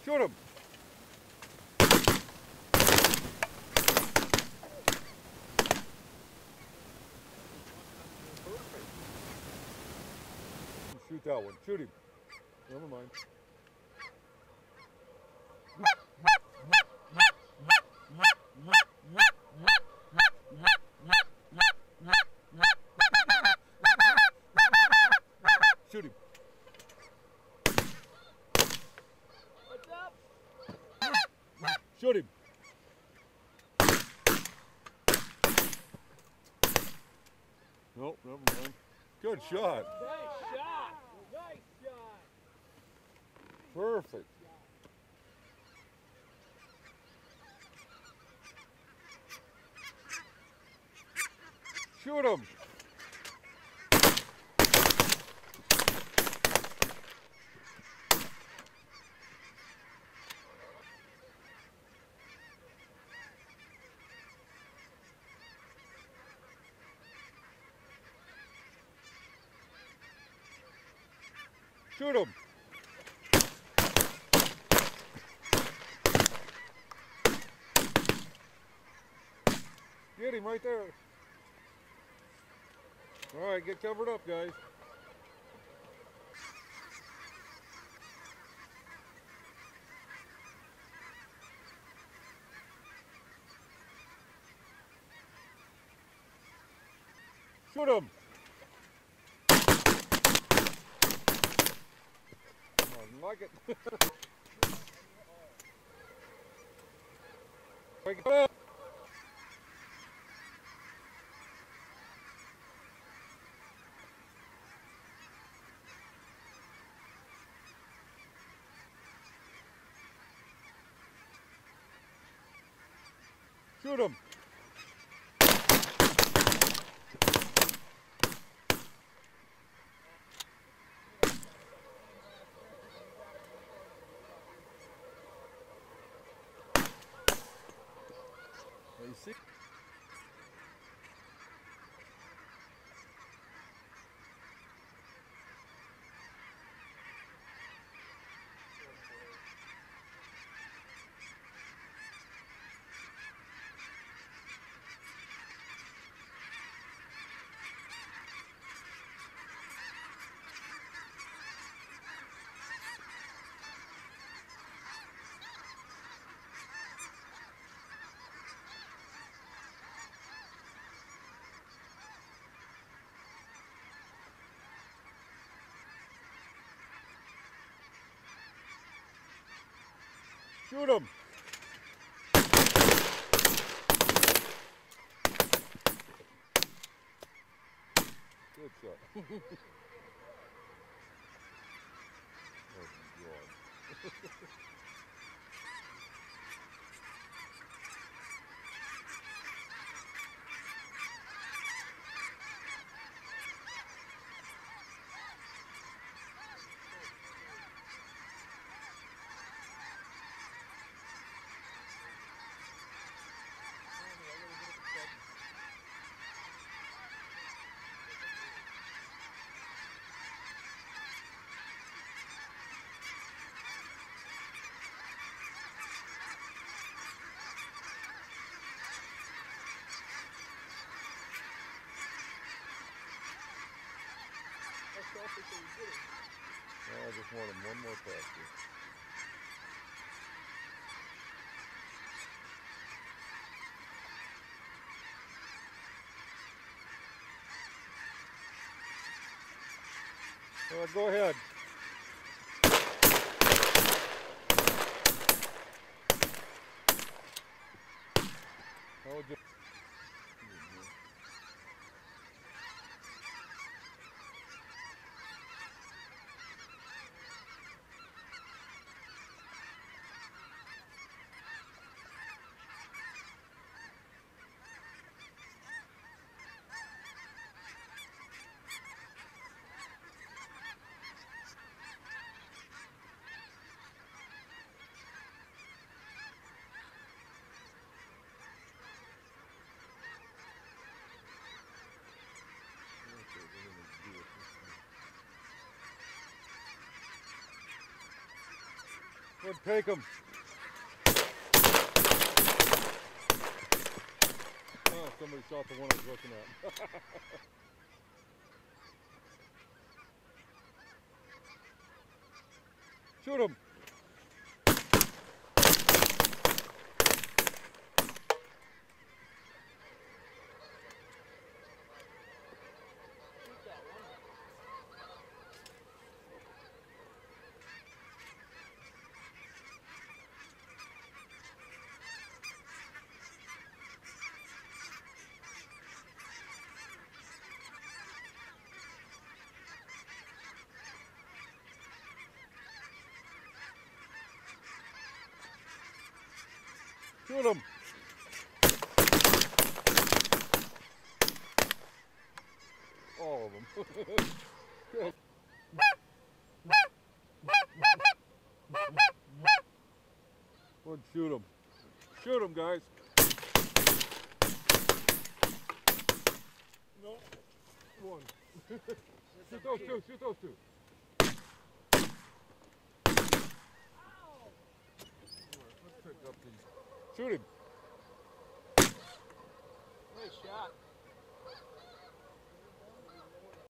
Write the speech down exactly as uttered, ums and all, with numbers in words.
Shoot him. Shoot that one. Shoot him. Never mind. Shoot him. What's up? Shoot him. Nope, never mind. Good shot. Nice shot. Nice shot. Perfect. Shoot him. Shoot him. Get him right there. All right, get covered up, guys. Shoot him. I like it. Wake up. Shoot him. You see? Shoot him. Good shot. Oh my God. Oh, I just want him one more pass here. All right, go ahead. Oh, just Good, take him. Oh, somebody shot the one I was looking at. Shoot him. Shoot him. All of them. Good. Good, shoot him. Shoot him, guys. No. One. Shoot those two, shoot those two. Let's pick up these. Shoot him.